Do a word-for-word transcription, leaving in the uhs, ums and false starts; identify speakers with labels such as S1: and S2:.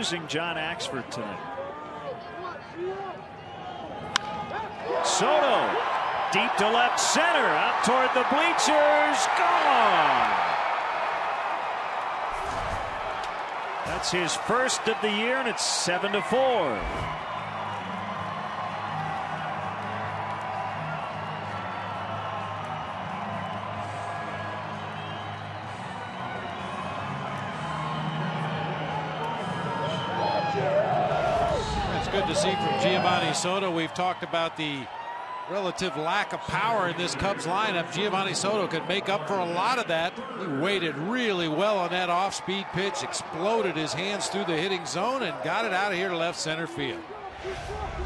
S1: using John Axford tonight. Soto deep to left center, out toward the bleachers, gone. That's his first of the year, and it's seven to four.
S2: That's good to see from Geovany Soto. We've talked about the relative lack of power in this Cubs lineup. Geovany Soto could make up for a lot of that. He waited really well on that off-speed pitch, exploded his hands through the hitting zone, and got it out of here to left center field.